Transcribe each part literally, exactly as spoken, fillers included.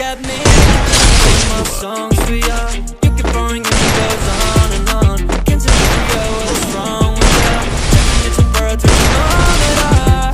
let me sing my songs for ya. You keep pouring and it goes on and on. Can't tell me what's wrong with ya. Taking your temperature on it all.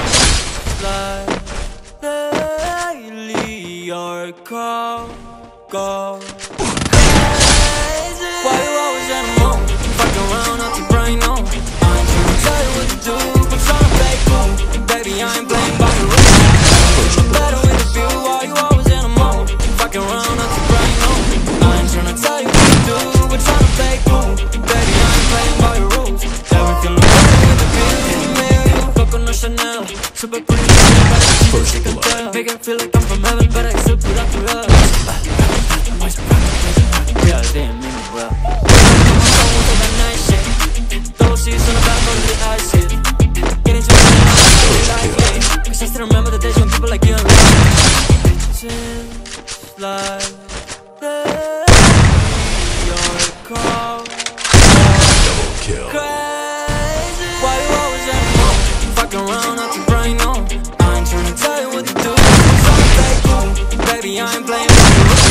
Like lately you're cold, cold, crazy. Why you always in the mood? Fuck around up your brain on. I ain't tryna tell you what to do, but tryna play cool. Baby, I ain't playing by the rules. Better with the view. Why you always in the mood? Fuck around up your brain on. I ain't tryna tell you what to do, but tryna play cool. Baby, I ain't playing by your rules. Everything looks better with the view. Me or you, fuck on no Chanel. Super pretty, but it's she can tell. Make it feel like I'm from heaven, but I still put up for love. Yeah, damn, make me well. Those seas on the back of the ice hit. Getting to the like me. Cause I still remember the days when people like you and me. Seems like you're cold, double kill. Crazy. Why you always in the mood? Fuck around up your brain on. I ain't tryna tell you what to do. I'm tryna play cool. Baby, I ain't playing by the rules.